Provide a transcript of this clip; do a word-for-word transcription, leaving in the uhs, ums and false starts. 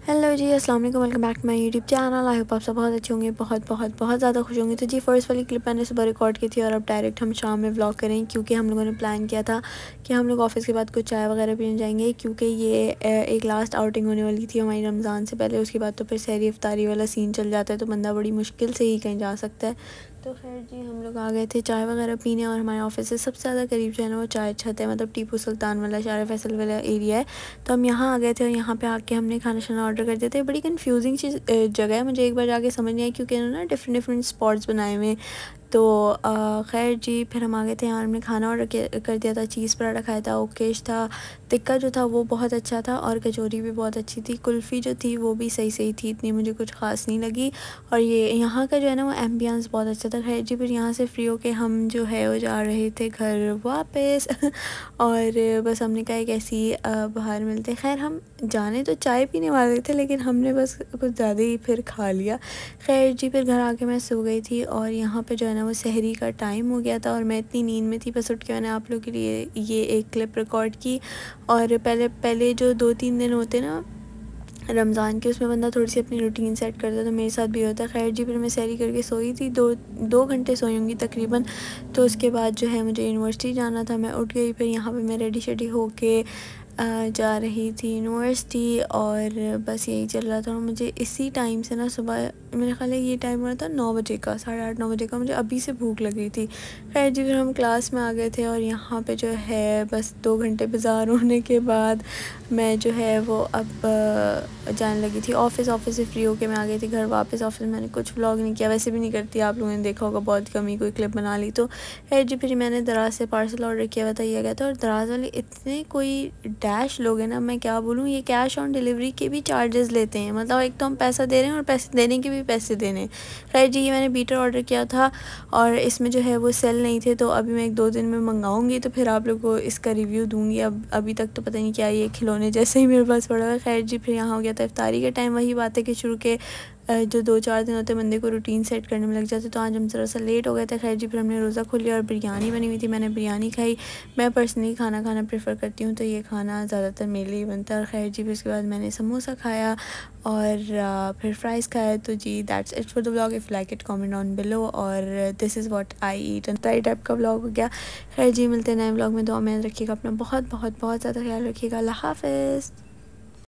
Hello जी, अस्सलाम वालेकुम, welcome back to my YouTube channel. I hope आप सब बहुत अच्छे होंगे, बहुत बहुत बहुत ज़्यादा खुश होंगे। तो जी फर्स्ट वाली क्लिप मैंने सुबह रिकॉर्ड की थी और अब डायरेक्ट हम शाम में व्लॉग करें, क्योंकि हम लोगों ने प्लान किया था कि हम लोग ऑफिस के बाद कुछ चाय वगैरह पीने जाएंगे, क्योंकि ये एक लास्ट आउटिंग होने वाली थी हमारी रमज़ान से पहले। उसके बाद तो फिर सहरी इफ्तारी वाला सीन चल जाता है, तो बंदा बड़ी मुश्किल से ही कहीं जा सकता है। तो खैर जी, हम लोग आ गए थे चाय वगैरह पीने, और हमारे ऑफिस से सबसे ज़्यादा करीब जो है ना वो चाय छत है, मतलब टीपू सुल्तान वाला शारा फैसल वाला एरिया है। तो हम यहाँ आ गए थे और यहाँ पे आके हमने खाना शाना ऑर्डर कर दिया था। बड़ी कंफ्यूजिंग चीज़ जगह है, मुझे एक बार जाके समझ नहीं आई, क्योंकि इन्होंने ना डिफरेंट डिफरेंट स्पॉट्स बनाए हुए। तो खैर जी, फिर हम आ गए थे यहाँ, हमने खाना ऑर्डर कर दिया था। चीज़ पराठा खाया था, ओकेश था, टिक्का जो था वो बहुत अच्छा था, और कचौरी भी बहुत अच्छी थी। कुल्फ़ी जो थी वो भी सही सही थी, इतनी मुझे कुछ ख़ास नहीं लगी। और ये यहाँ का जो है ना वो एम्बियंस बहुत अच्छा था। खैर जी, फिर यहाँ से फ्री होके हम जो है वो जा रहे थे घर वापस और बस हमने कहा एक ऐसी बाहर मिलते। खैर हम जाने तो चाय पीने वाले थे, लेकिन हमने बस कुछ ज़्यादा ही फिर खा लिया। खैर जी, फिर घर आके मैं सो गई थी, और यहाँ पे जो है ना वो सहरी का टाइम हो गया था और मैं इतनी नींद में थी, बस उठ के मैंने आप लोगों के लिए ये एक क्लिप रिकॉर्ड की। और पहले पहले जो दो तीन दिन होते ना रमज़ान के, उसमें बंदा थोड़ी सी अपनी रूटीन सेट करता है, तो मेरे साथ भी होता है। खैर जी, फिर मैं सहरी करके सोई थी, दो दो घंटे सोई होंगी तकरीबन। तो उसके बाद जो है मुझे यूनिवर्सिटी जाना था, मैं उठ गई। फिर यहाँ पे मैं रेडी शेडी होके जा रही थी यूनिवर्सिटी, और बस यही चल रहा था। और मुझे इसी टाइम से ना सुबह, मेरे ख्याल है ये टाइम हो रहा था नौ बजे का, साढ़े आठ नौ बजे का, मुझे अभी से भूख लग गई थी। खैर जी, फिर हम क्लास में आ गए थे, और यहाँ पे जो है बस दो घंटे बाज़ार होने के बाद मैं जो है वो अब जाने लगी थी ऑफ़िस। ऑफ़िस से फ्री होके मैं आ गई थी घर वापस। ऑफ़िस मैंने कुछ व्लॉग नहीं किया, वैसे भी नहीं करती, आप लोगों ने देखा होगा, बहुत कमी कोई क्लिप बना ली। तो खैर जी, फिर मैंने दराज से पार्सल ऑर्डर किया हुआ था, ये गया था। और दराज वाले इतने कोई डैश लोग हैं ना, मैं क्या बोलूँ, ये कैश ऑन डिलीवरी के भी चार्जेस लेते हैं। मतलब एक तो हम पैसा दे रहे हैं और पैसे देने के भी पैसे देने हैं। खैर जी, ये मैंने बीटर ऑर्डर किया था और इसमें जो है वो सेल नहीं थे, तो अभी मैं एक दो दिन में मंगाऊंगी, तो फिर आप लोग को इसका रिव्यू दूंगी। अब अभी तक तो पता नहीं क्या, ये खिलौने जैसे ही मेरे पास पड़ा हुआ है। खैर जी, फिर यहाँ हो गया था इफ्तारी का टाइम। वही बात है कि शुरू के जो दो चार दिन होते बंदे को रूटीन सेट करने में लग जाते, तो आज हम थोड़ा सा लेट हो गए थे। खैर जी, फिर हमने रोज़ा खोल लिया और बिरयानी बनी हुई थी, मैंने बिरयानी खाई। मैं पर्सनली खाना खाना प्रेफर करती हूँ, तो ये खाना ज़्यादातर मेरे लिए बनता है। और खैर जी, फिर उसके बाद मैंने समोसा खाया और फिर फ्राइज़ खाया। तो जी, that's it for the vlog. If like it comment on below, और this is what I eat. Try type का व्लॉग हो गया। खैर जी, मिलते हैं नए व्लॉग में। दुआ में रखिएगा अपना बहुत बहुत बहुत ज़्यादा ख्याल रखिएगा। अल्लाह हाफ़िज़।